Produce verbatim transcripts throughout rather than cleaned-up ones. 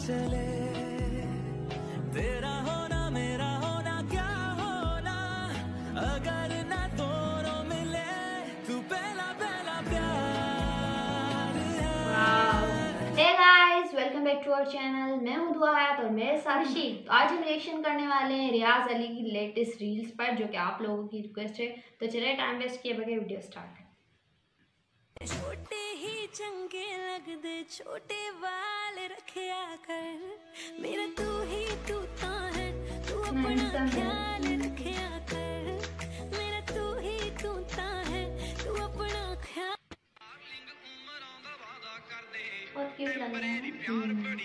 चले, तेरा होना मेरा होना क्या होना, अगर ना दोनों मिले तू पहला पहला प्यार है। Hey guys, welcome back to our channel. मैं हूं दुआ हयात और मेरे साथ शी। तो आज हम रिएक्शन करने वाले हैं रियाज अली की लेटेस्ट रील्स पर, जो कि आप लोगों की रिक्वेस्ट है। तो चलिए टाइम वेस्ट किए बगैर वीडियो स्टार्ट है। छोटे ही चंगे लगदे छोटे वाल रखिया कर, मेरा तू ही तू ता है, तू अपना ख्याल रखिया कर, मेरा तू ही तू ता है, तू अपना ख्याल। बहुत क्यूट लग रहा है।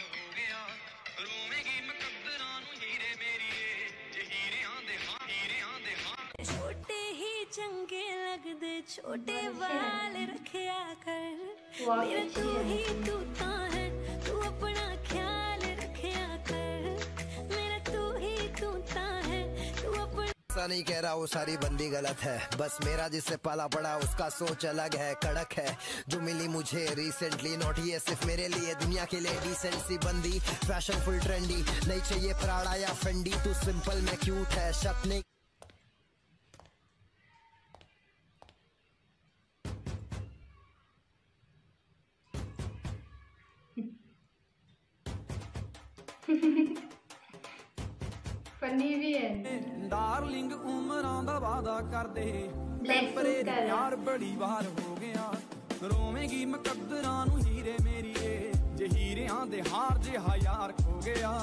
छोटे ही चंगे लगदे छोटे वाल रखिया कर, मेरा तू ही तू ता है, तू अपना ख्याल रखिया कर, मेरा तू ही तू ता है, तू अपना। ऐसा नहीं कह रहा वो सारी बंदी गलत है, बस मेरा जिससे पाला पड़ा उसका सोच अलग है, कड़क है जो मिली मुझे रिसेंटली। नॉट ये सिर्फ मेरे लिए, दुनिया के लिए डिसेंट सी बंदी, फैशन फुल ट्रेंडी, नहीं चाहिए प्राड़ा या फेंडी, तू सिंपल में क्यूट है, शक नहीं। फनी भी है। डार्लिंग उमरां दा वादा कर दे, टेम्परे प्यार बड़ी बार हो गया, रोवेगी मुकद्दरां नू हीरे मेरीए, जे हीरियां दे हार जिहा यार खो गया।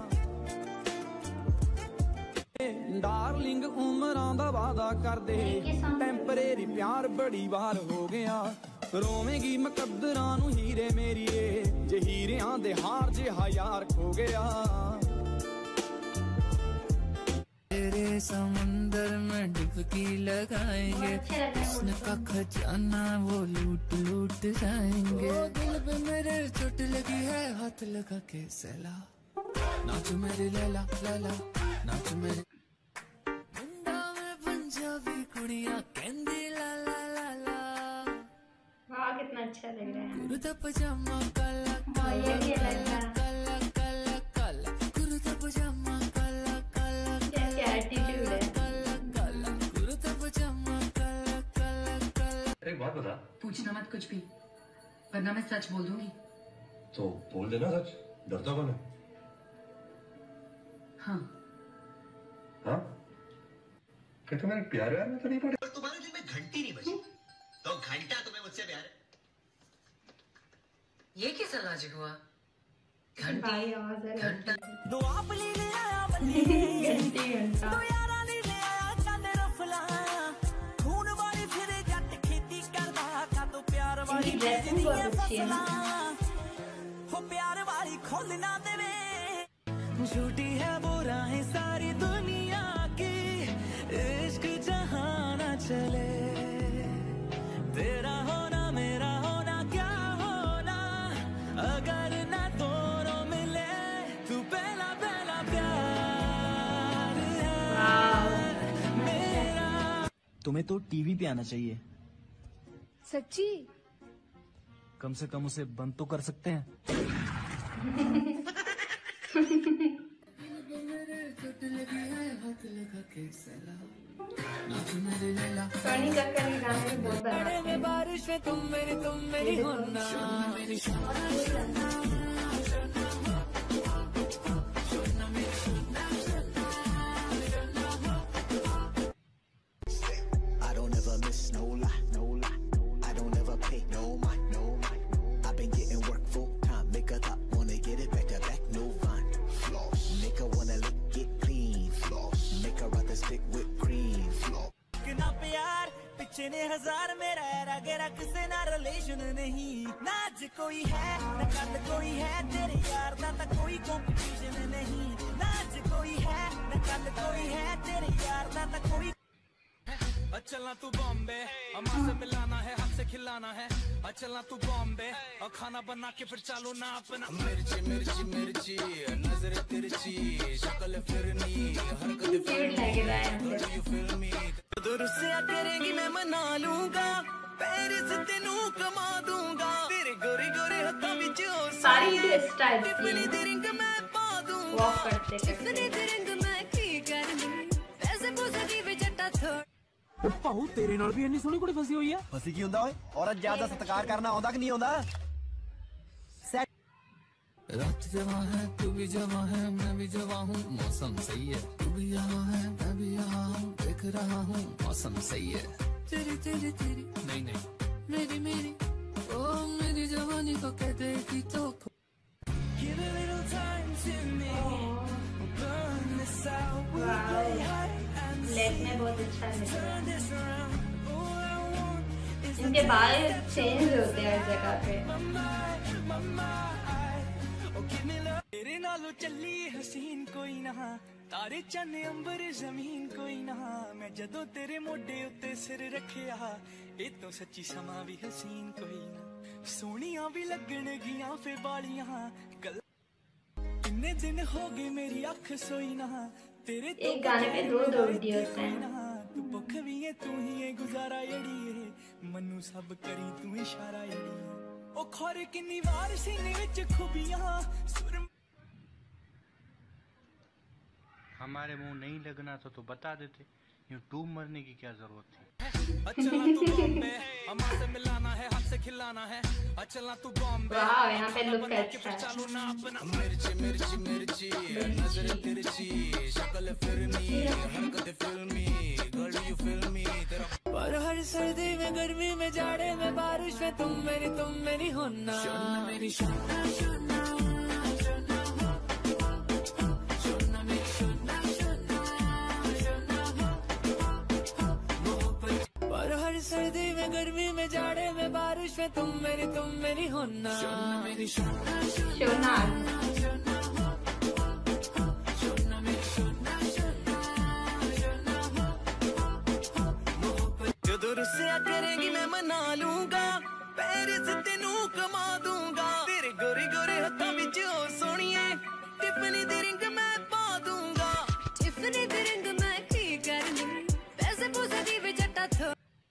डार्लिंग उमरां दा वादा कर दे, टेम्परेरी प्यार बड़ी बार हो गया, रोवेगी मुकद्दरां नू हीरे मेरीए, जे हीरियां दे हार जिहा यार खो गया। तेरे समुंदर में डुबकी लगाएंगे, कृष्ण का खजाना वो लूट लूट जाएंगे। ओ दिल पे मेरे चोट लगी है, हाथ लगा के सहला, नाच मेरी लैला लैला, नाच मेरी मुंडा में पंजाबी कुड़ियां कहंदी ला ला ला ला। वाह कितना अच्छा लग रहा है। कुर्ता पजामा काला हाँ, ये भी अलग था। काला काला काला, कुर्ता पजामा काला काला, क्या एटीट्यूड है। एक बात बता। पूछना मत कुछ भी, वरना मैं सच बोल दूंगी। तो बोल देना सच, डरता कौन है? हाँ हाँ क्या तुम्हारे प्यार व्यार में तो नहीं पड़े? तुम्हारे दिल में घंटी नहीं बजी तो घंटा तुम्हें मुझसे प्यार है। ये कैसा लॉजिक हुआ? भाई आवाज है घंटा दो आप ले ले आया बंदी घंटी घंटा दो यारा ले ले आया चंद रफला, खून वाली फिरे जट खेती करदा, का तो प्यार वाली इनकी ड्रेसिंग बहुत अच्छी है ना। हो प्यार वाली खोल ना देवे, झूठी है वो राहें सारी दुनिया की, इश्क जहां ना चले, तेरा होना मेरा होना क्या होना, अगर ना दोनों मिले तू पहला पहला प्यार है मेरा। तुम्हें तो टीवी पे आना चाहिए। सच्ची? कम से कम उसे बंद तो कर सकते हैं। सोनी कक्कर के गाने भी बहुत बनाते हैं। बारिश में तुम मेरी तुम मेरी होना, I don't ever miss no lie, no lie, I don't ever pay no mind, no mind. I've been getting work full time, make a thought, wanna get it back to back, no fine. Floss, make her wanna lick it clean. Floss, make her rather stick with cream. Floss. ना प्यार पीछे ने हजार मेरा आगे रख से ना रिलेशन नहीं, ना आज कोई है ना कल कोई है, तेरे यार दा ता कोई कंपटीशन नहीं, ना आज कोई है ना कल कोई है, तेरे यार दा ता कोई। चलना तू बॉम्बे, अम्मा से मिलाना है, हाथ से खिलाना है, चलना तू बॉम्बे और खाना बना के फिर चालो ना अपना। मिर्ची मिर्ची मिर्ची नजर तिरछी, शक्ल फिरनी, हरकत फिरनी, दूर से करेंगी मैं मना लूंगा, पेरिस तेनू कमा दूंगा, तेरे गोरे गोरे हत्थों विच सारी वीडियो इस टाइप की वॉक करते करते। भाऊ तेरे नाल भी इन्नी सोहनी कुड़ी फसी हुई है। फसी की हुंदा ओए? औरत ज्यादा सत्कार करना आउंदा कि नहीं आउंदा? रात जवां है तू भी जवां है मैं भी जवां हूँ मौसम सही है तू भी यहाँ है मैं भी यहाँ हूँ देख रहा हूँ मौसम सही है तेरी तेरी तेरी नहीं नहीं मेरी मेरी ओ मेरी जवानी को कह देगी तो लेग में बहुत अच्छा है। इनके बाल चेंज होते हैं हर जगह पे। तेरे नालों चली हसीन कोई ना तारे चन्ने अंबर जमीन कोई ना मैं जदों तेरे मोढे उत्ते सिर रखिया ए तो सच्ची समा भी हसीन कोई ना सोनिया भी लगन गिया फे बालियां गल किन्ने दिन हो गए मेरी अख सोई ना तेरे तो एक गाने पे दो दो वीडियोस हैं। तू भुख भी है तू ही है गुजारा यड़ी है मनु सब करी तू इशारा यड़ी ओ खोरे किन्नी वार सीने विच खूबियां सुर हमारे मुंह नहीं लगना तो तो बता देते यूं डूब मरने की क्या जरूरत थी। अचला तू बॉम्बे हमसे मिलाना है हाथ से खिलाना है अचला तू बॉम्बे वाह यहाँ पे लुक अच्छा है। चालू ना अपना मिर्ची मिर्ची मिर्ची नजर तिरछी शक्ल फिल्मी हरकत फिल्मी गर्ल यू फिल्मी तेरा पर हर सर्दी में गर्मी में जाड़े में बारिश में तुम मेरी तुम मेरी होना मेरी सोना सोना सर्दी में गर्मी में जाड़े में बारिश में तुम मेरी तुम मेरी होना मेरी सोना सोना जो रुस्या करेगी मैं मना लूंगा पेरिस तेनू कमा दूंगा तेरे गोरे गोरे हत्थों विच ओ सोनिए टिफनी दी रिंग मैं पा दूंगा टिफनी दी रिंग मैं की करनी पैसे पूसे दी विच जट्टा थो।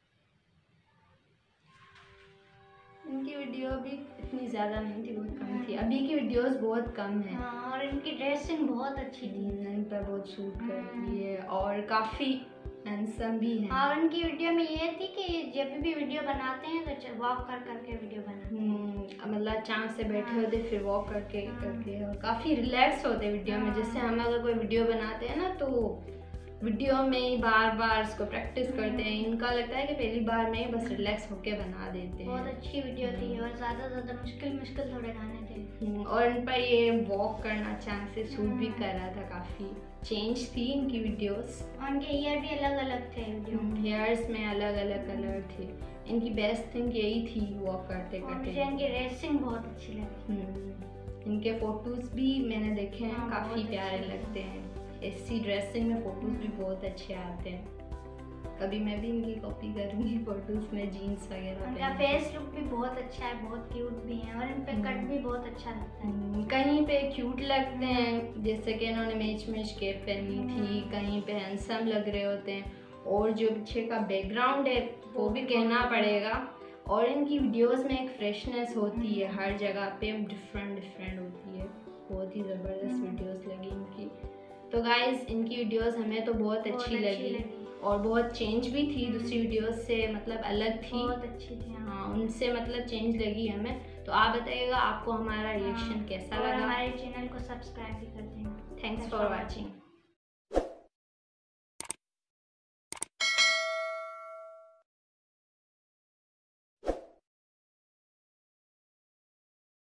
इनकी वीडियो भी इतनी ज़्यादा नहीं थी, बहुत कम थी। अभी की वीडियोस बहुत कम है। हाँ, और इनकी ड्रेसिंग बहुत अच्छी थी, इन पर बहुत सूट करती है और काफ़ी हैंडसम भी है। हाँ, और इनकी वीडियो में ये थी कि जब भी वीडियो बनाते हैं तो वॉक कर करके वीडियो बनाते हैं, मतलब अचानक से बैठे होते फिर वॉक करके करके और काफ़ी रिलैक्स होते वीडियो में। जैसे हम अगर कोई वीडियो बनाते हैं ना तो वीडियो में ही बार बार इसको प्रैक्टिस करते हैं। इनका लगता है कि पहली बार में ही बस रिलैक्स होके बना देते हैं। बहुत अच्छी वीडियो थी और ज़्यादा ज़्यादा मुश्किल मुश्किल थोड़े गाने थे और इन पर ये वॉक करना अचानक से सूट भी कर रहा था। काफ़ी चेंज थी इनकी वीडियोस और इनके हेयर भी अलग अलग थे वीडियो में, हेयर्स में अलग अलग कलर थे। इनकी बेस्ट थिंग यही थी वॉक करते करते। मुझे इनकी ड्रेसिंग बहुत अच्छी लगी। इनके फोटोज़ भी मैंने देखे हैं, काफ़ी प्यारे लगते हैं। ऐसी ड्रेसिंग में फ़ोटोज़ भी बहुत अच्छे आते हैं। कभी मैं भी इनकी कॉपी करूँगी फ़ोटोज़ में, जीन्स वगैरह। इनका फेस लुक भी बहुत अच्छा है, बहुत क्यूट भी है और इन पे कट भी बहुत अच्छा लगता है। कहीं पे क्यूट लगते हैं, जैसे कि इन्होंने मैच मैच कैप पहनी थी, कहीं पे हैंडसम लग रहे होते हैं और जो पीछे का बैकग्राउंड है वो भी कहना पड़ेगा। और इनकी वीडियोज़ में एक फ्रेशनेस होती है, हर जगह पे डिफरेंट डिफरेंट होती है। बहुत ही ज़बरदस्त वीडियोज़ लगी इनकी। तो गाइज़ इनकी वीडियोस हमें तो बहुत अच्छी, बहुत लगी, लगी और बहुत चेंज भी थी दूसरी वीडियोस से, मतलब अलग थी, बहुत अच्छी थी। हाँ, उनसे मतलब चेंज लगी हमें। तो आप बताइएगा आपको हमारा रिएक्शन कैसा लगा। हमारे चैनल को सब्सक्राइब भी कर देना। Thanks for watching.